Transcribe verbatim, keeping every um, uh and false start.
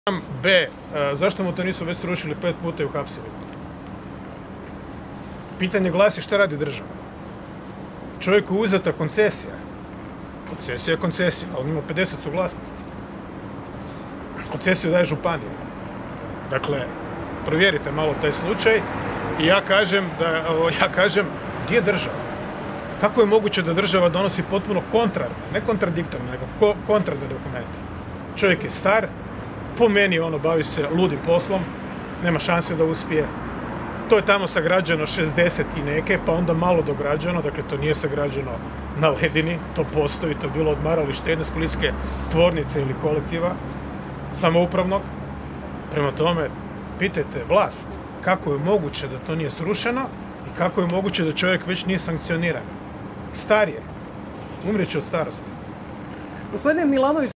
B. Zašto mu to nisu već srušili pet puta i uhapsili? Pitanje glasi šta radi država. Čovjeku je uzeta koncesija. Koncesija je koncesija, ali on ima pedeset suglasnosti. Koncesiju daje županija. Dakle, provjerite malo taj slučaj i ja kažem, da, ja kažem, gdje je država? Kako je moguće da država donosi potpuno kontradne, ne kontradiktorne, nego ko, kontradne dokumente? Čovjek je star, po meni ono bavi se ludim poslom, nema šanse da uspije. To je tamo sagrađeno šezdeset i neke, pa onda malo dograđeno, dakle to nije sagrađeno na ledini, to postoji, to je bilo odmaralište jedne splitske tvornice ili kolektiva samoupravnog. Prema tome, pitajte vlast kako je moguće da to nije srušeno i kako je moguće da čovjek već nije sankcioniran. Star je, umrijeće od starosti. Gospodine Milanović,